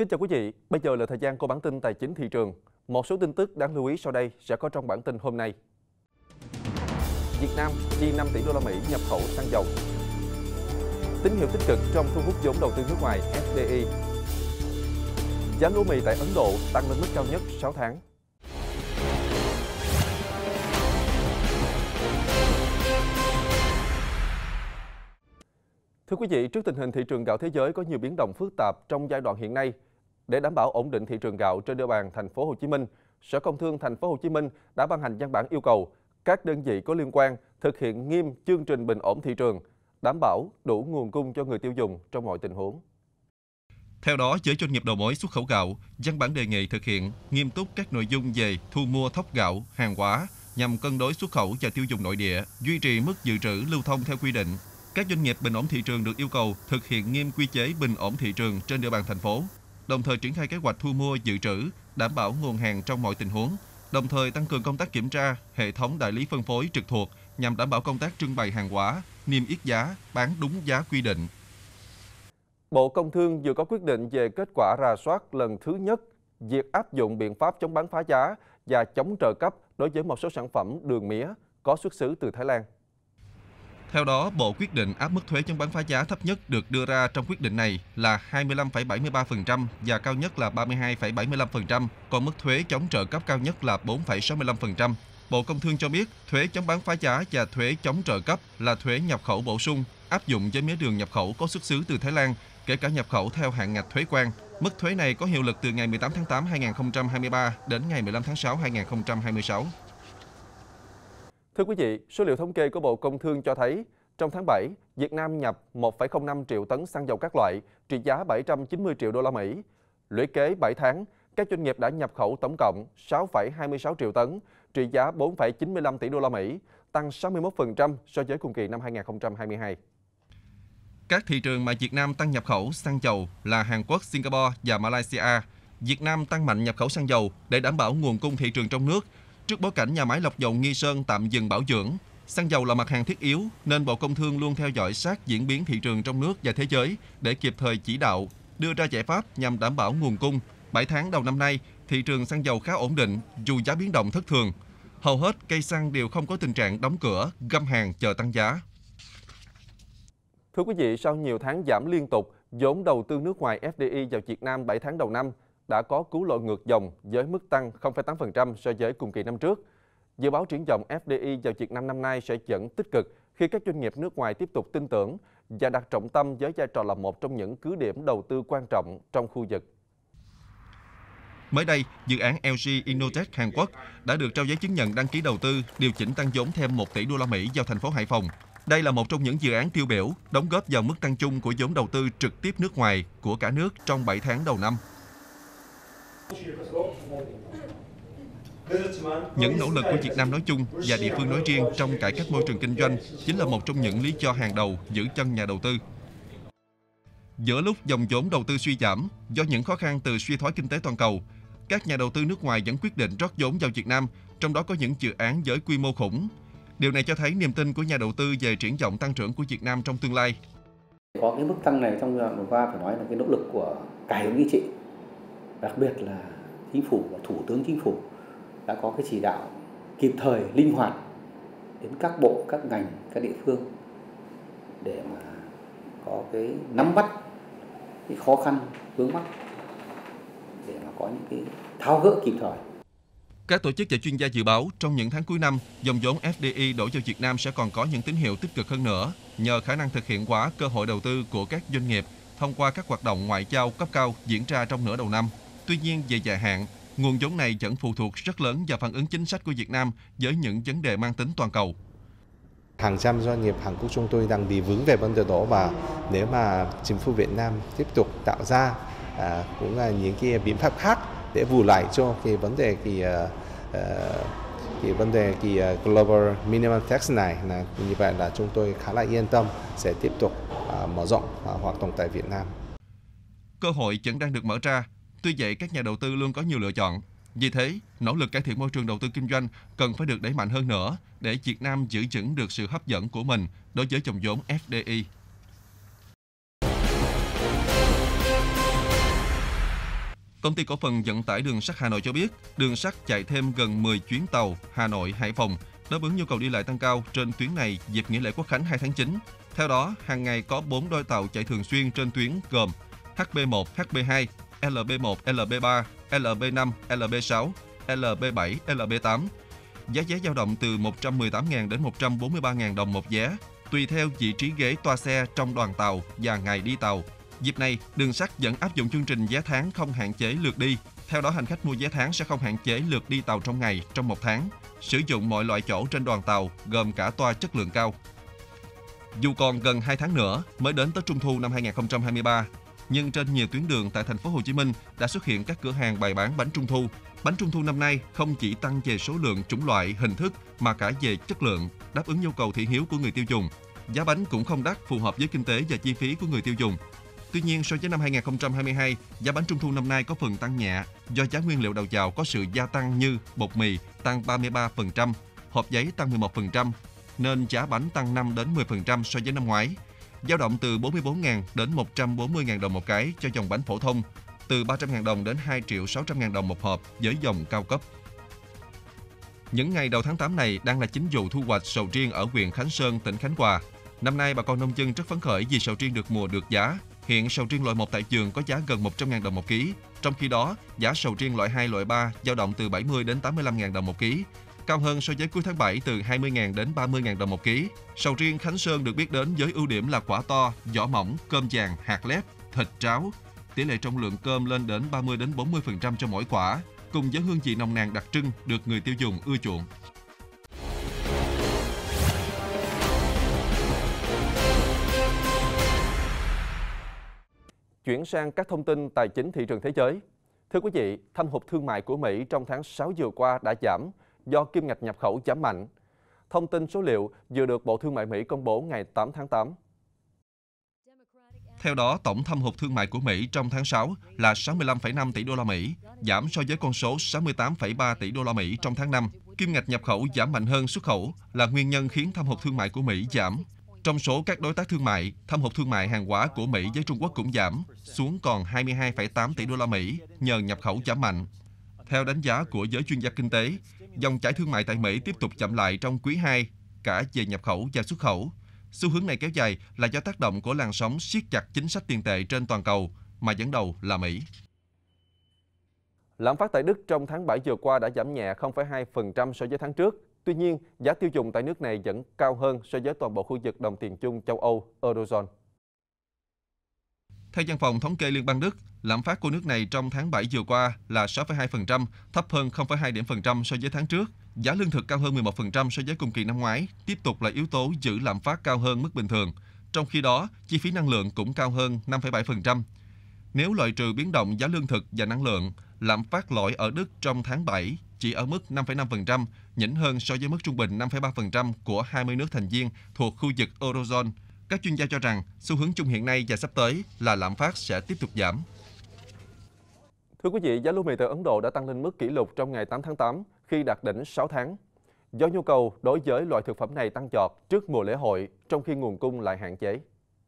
Kính chào quý vị, bây giờ là thời gian của bản tin tài chính thị trường. Một số tin tức đáng lưu ý sau đây sẽ có trong bản tin hôm nay. Việt Nam chi 5 tỷ đô la Mỹ nhập khẩu xăng dầu. Tín hiệu tích cực trong thu hút vốn đầu tư nước ngoài FDI. Giá lúa mì tại Ấn Độ tăng lên mức cao nhất 6 tháng. Thưa quý vị, trước tình hình thị trường gạo thế giới có nhiều biến động phức tạp trong giai đoạn hiện nay, để đảm bảo ổn định thị trường gạo trên địa bàn thành phố Hồ Chí Minh, Sở Công Thương thành phố Hồ Chí Minh đã ban hành văn bản yêu cầu các đơn vị có liên quan thực hiện nghiêm chương trình bình ổn thị trường, đảm bảo đủ nguồn cung cho người tiêu dùng trong mọi tình huống. Theo đó, với doanh nghiệp đầu mối xuất khẩu gạo, văn bản đề nghị thực hiện nghiêm túc các nội dung về thu mua thóc gạo, hàng hóa nhằm cân đối xuất khẩu và tiêu dùng nội địa, duy trì mức dự trữ lưu thông theo quy định. Các doanh nghiệp bình ổn thị trường được yêu cầu thực hiện nghiêm quy chế bình ổn thị trường trên địa bàn thành phố, đồng thời triển khai kế hoạch thu mua dự trữ, đảm bảo nguồn hàng trong mọi tình huống, đồng thời tăng cường công tác kiểm tra hệ thống đại lý phân phối trực thuộc nhằm đảm bảo công tác trưng bày hàng hóa, niêm yết giá, bán đúng giá quy định. Bộ Công Thương vừa có quyết định về kết quả rà soát lần thứ nhất việc áp dụng biện pháp chống bán phá giá và chống trợ cấp đối với một số sản phẩm đường mía có xuất xứ từ Thái Lan. Theo đó, Bộ quyết định áp mức thuế chống bán phá giá thấp nhất được đưa ra trong quyết định này là 25,73% và cao nhất là 32,75%, còn mức thuế chống trợ cấp cao nhất là 4,65%. Bộ Công Thương cho biết, thuế chống bán phá giá và thuế chống trợ cấp là thuế nhập khẩu bổ sung, áp dụng với mía đường nhập khẩu có xuất xứ từ Thái Lan, kể cả nhập khẩu theo hạn ngạch thuế quan. Mức thuế này có hiệu lực từ ngày 18 tháng 8 2023 đến ngày 15 tháng 6 2026. Thưa quý vị, số liệu thống kê của Bộ Công Thương cho thấy, trong tháng 7, Việt Nam nhập 1,05 triệu tấn xăng dầu các loại, trị giá 790 triệu đô la Mỹ. Lũy kế 7 tháng, các doanh nghiệp đã nhập khẩu tổng cộng 6,26 triệu tấn, trị giá 4,95 tỷ đô la Mỹ, tăng 61% so với cùng kỳ năm 2022. Các thị trường mà Việt Nam tăng nhập khẩu xăng dầu là Hàn Quốc, Singapore và Malaysia. Việt Nam tăng mạnh nhập khẩu xăng dầu để đảm bảo nguồn cung thị trường trong nước. Trước bối cảnh nhà máy lọc dầu Nghi Sơn tạm dừng bảo dưỡng, xăng dầu là mặt hàng thiết yếu nên Bộ Công Thương luôn theo dõi sát diễn biến thị trường trong nước và thế giới để kịp thời chỉ đạo, đưa ra giải pháp nhằm đảm bảo nguồn cung. 7 tháng đầu năm nay, thị trường xăng dầu khá ổn định dù giá biến động thất thường. Hầu hết cây xăng đều không có tình trạng đóng cửa, găm hàng chờ tăng giá. Thưa quý vị, sau nhiều tháng giảm liên tục, vốn đầu tư nước ngoài FDI vào Việt Nam 7 tháng đầu năm đã có cứu lội ngược dòng với mức tăng 0,8% so với cùng kỳ năm trước. Dự báo triển vọng FDI vào Việt Nam năm nay sẽ vẫn tích cực khi các doanh nghiệp nước ngoài tiếp tục tin tưởng và đặt trọng tâm với vai trò là một trong những cứ điểm đầu tư quan trọng trong khu vực. Mới đây, dự án LG Innotek Hàn Quốc đã được trao giấy chứng nhận đăng ký đầu tư, điều chỉnh tăng vốn thêm 1 tỷ đô la Mỹ vào thành phố Hải Phòng. Đây là một trong những dự án tiêu biểu, đóng góp vào mức tăng chung của vốn đầu tư trực tiếp nước ngoài của cả nước trong 7 tháng đầu năm. Những nỗ lực của Việt Nam nói chung và địa phương nói riêng trong cải cách môi trường kinh doanh chính là một trong những lý do hàng đầu giữ chân nhà đầu tư. Giữa lúc dòng vốn đầu tư suy giảm do những khó khăn từ suy thoái kinh tế toàn cầu, các nhà đầu tư nước ngoài vẫn quyết định rót vốn vào Việt Nam, trong đó có những dự án với quy mô khủng. Điều này cho thấy niềm tin của nhà đầu tư về triển vọng tăng trưởng của Việt Nam trong tương lai. Có cái mức tăng này trong giai đoạn vừa qua phải nói là cái nỗ lực của cả hệ thống chính trị, đặc biệt là Chính phủ và Thủ tướng Chính phủ đã có cái chỉ đạo kịp thời, linh hoạt đến các bộ, các ngành, các địa phương để mà có cái nắm bắt cái khó khăn, vướng mắc để mà có những cái tháo gỡ kịp thời. Các tổ chức và chuyên gia dự báo trong những tháng cuối năm, dòng vốn FDI đổ vào Việt Nam sẽ còn có những tín hiệu tích cực hơn nữa nhờ khả năng thực hiện hóa cơ hội đầu tư của các doanh nghiệp thông qua các hoạt động ngoại giao cấp cao diễn ra trong nửa đầu năm. Tuy nhiên, về dài hạn, nguồn vốn này vẫn phụ thuộc rất lớn vào phản ứng chính sách của Việt Nam với những vấn đề mang tính toàn cầu. Hàng trăm doanh nghiệp Hàn Quốc chúng tôi đang bị vướng về vấn đề đó, và nếu mà chính phủ Việt Nam tiếp tục tạo ra cũng là những cái biện pháp khác để bù lại cho cái vấn đề Global Minimum Tax này, là như vậy là chúng tôi khá là yên tâm sẽ tiếp tục mở rộng hoạt động tại Việt Nam. Cơ hội vẫn đang được mở ra. Tuy vậy, các nhà đầu tư luôn có nhiều lựa chọn. Vì thế, nỗ lực cải thiện môi trường đầu tư kinh doanh cần phải được đẩy mạnh hơn nữa để Việt Nam giữ vững được sự hấp dẫn của mình đối với dòng vốn FDI. Công ty cổ phần vận tải đường sắt Hà Nội cho biết, đường sắt chạy thêm gần 10 chuyến tàu Hà Nội - Hải Phòng, đáp ứng nhu cầu đi lại tăng cao trên tuyến này dịp nghỉ lễ Quốc khánh 2 tháng 9. Theo đó, hàng ngày có 4 đôi tàu chạy thường xuyên trên tuyến gồm HB1, HB2, LB1, LB3, LB5, LB6, LB7, LB8. Giá vé dao động từ 118.000 đến 143.000 đồng một vé, tùy theo vị trí ghế toa xe trong đoàn tàu và ngày đi tàu. Dịp này, đường sắt vẫn áp dụng chương trình vé tháng không hạn chế lượt đi. Theo đó, hành khách mua vé tháng sẽ không hạn chế lượt đi tàu trong ngày, trong một tháng. Sử dụng mọi loại chỗ trên đoàn tàu, gồm cả toa chất lượng cao. Dù còn gần 2 tháng nữa mới đến Tết Trung thu năm 2023, nhưng trên nhiều tuyến đường tại thành phố Hồ Chí Minh đã xuất hiện các cửa hàng bày bán bánh Trung thu. Bánh Trung thu năm nay không chỉ tăng về số lượng, chủng loại, hình thức mà cả về chất lượng, đáp ứng nhu cầu thị hiếu của người tiêu dùng. Giá bánh cũng không đắt, phù hợp với kinh tế và chi phí của người tiêu dùng. Tuy nhiên, so với năm 2022, giá bánh Trung thu năm nay có phần tăng nhẹ do giá nguyên liệu đầu vào có sự gia tăng như bột mì tăng 33%, hộp giấy tăng 11%, nên giá bánh tăng 5 đến 10% so với năm ngoái. Dao động từ 44.000 đến 140.000 đồng một cái cho dòng bánh phổ thông, từ 300.000 đồng đến 2.600.000 đồng một hộp với dòng cao cấp. Những ngày đầu tháng 8 này đang là chính vụ thu hoạch sầu riêng ở huyện Khánh Sơn, tỉnh Khánh Hòa. Năm nay bà con nông dân rất phấn khởi vì sầu riêng được mùa được giá. Hiện sầu riêng loại 1 tại vườn có giá gần 100.000 đồng một ký. Trong khi đó, giá sầu riêng loại 2, loại 3 dao động từ 70 đến 85.000 đồng một ký, cao hơn so với cuối tháng 7 từ 20.000 đến 30.000 đồng một ký. Sầu riêng Khánh Sơn được biết đến với ưu điểm là quả to, vỏ mỏng, cơm vàng, hạt lép, thịt tráo. Tỷ lệ trọng lượng cơm lên đến 30 đến 40% cho mỗi quả, cùng với hương vị nồng nàn đặc trưng được người tiêu dùng ưa chuộng. Chuyển sang các thông tin tài chính thị trường thế giới. Thưa quý vị, thâm hụt thương mại của Mỹ trong tháng 6 vừa qua đã giảm do kim ngạch nhập khẩu giảm mạnh. Thông tin số liệu vừa được Bộ Thương mại Mỹ công bố ngày 8 tháng 8. Theo đó, tổng thâm hụt thương mại của Mỹ trong tháng 6 là 65,5 tỷ đô la Mỹ, giảm so với con số 68,3 tỷ đô la Mỹ trong tháng 5. Kim ngạch nhập khẩu giảm mạnh hơn xuất khẩu là nguyên nhân khiến thâm hụt thương mại của Mỹ giảm. Trong số các đối tác thương mại, thâm hụt thương mại hàng hóa của Mỹ với Trung Quốc cũng giảm, xuống còn 22,8 tỷ đô la Mỹ nhờ nhập khẩu giảm mạnh. Theo đánh giá của giới chuyên gia kinh tế, dòng chảy thương mại tại Mỹ tiếp tục chậm lại trong quý 2, cả về nhập khẩu và xuất khẩu. Xu hướng này kéo dài là do tác động của làn sóng siết chặt chính sách tiền tệ trên toàn cầu, mà dẫn đầu là Mỹ. Lạm phát tại Đức trong tháng 7 vừa qua đã giảm nhẹ 0,2% so với tháng trước. Tuy nhiên, giá tiêu dùng tại nước này vẫn cao hơn so với toàn bộ khu vực đồng tiền chung châu Âu, Eurozone. Theo Văn phòng Thống kê Liên bang Đức, lạm phát của nước này trong tháng 7 vừa qua là 6,2%, thấp hơn 0,2 điểm phần trăm so với tháng trước. Giá lương thực cao hơn 11% so với cùng kỳ năm ngoái, tiếp tục là yếu tố giữ lạm phát cao hơn mức bình thường. Trong khi đó, chi phí năng lượng cũng cao hơn 5,7%. Nếu loại trừ biến động giá lương thực và năng lượng, lạm phát lõi ở Đức trong tháng 7 chỉ ở mức 5,5%, nhỉnh hơn so với mức trung bình 5,3% của 20 nước thành viên thuộc khu vực Eurozone. Các chuyên gia cho rằng xu hướng chung hiện nay và sắp tới là lạm phát sẽ tiếp tục giảm. Thưa quý vị, giá lúa mì tại Ấn Độ đã tăng lên mức kỷ lục trong ngày 8 tháng 8 khi đạt đỉnh 6 tháng. Do nhu cầu đối với loại thực phẩm này tăng chọt trước mùa lễ hội, trong khi nguồn cung lại hạn chế.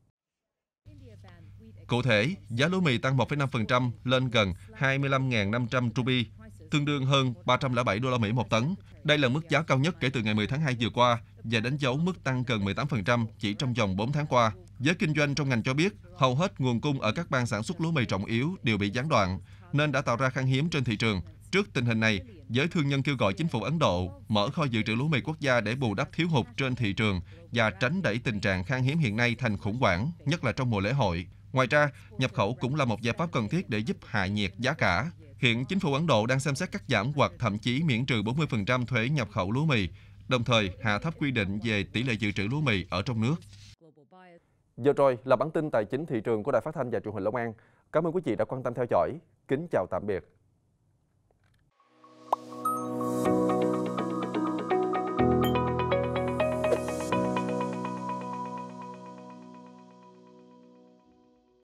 Cụ thể, giá lúa mì tăng 1,5% lên gần 25.500 rupi, tương đương hơn 307 đô la Mỹ một tấn. Đây là mức giá cao nhất kể từ ngày 10 tháng 2 vừa qua và đánh dấu mức tăng gần 18% chỉ trong vòng 4 tháng qua. Giới kinh doanh trong ngành cho biết, hầu hết nguồn cung ở các bang sản xuất lúa mì trọng yếu đều bị gián đoạn, nên đã tạo ra khan hiếm trên thị trường. Trước tình hình này, giới thương nhân kêu gọi chính phủ Ấn Độ mở kho dự trữ lúa mì quốc gia để bù đắp thiếu hụt trên thị trường và tránh đẩy tình trạng khan hiếm hiện nay thành khủng hoảng, nhất là trong mùa lễ hội. Ngoài ra, nhập khẩu cũng là một giải pháp cần thiết để giúp hạ nhiệt giá cả. Hiện chính phủ Ấn Độ đang xem xét cắt giảm hoặc thậm chí miễn trừ 40% thuế nhập khẩu lúa mì, đồng thời hạ thấp quy định về tỷ lệ dự trữ lúa mì ở trong nước. Vừa rồi là bản tin tài chính thị trường của Đài Phát thanh và Truyền hình Long An. Cảm ơn quý vị đã quan tâm theo dõi. Kính chào tạm biệt.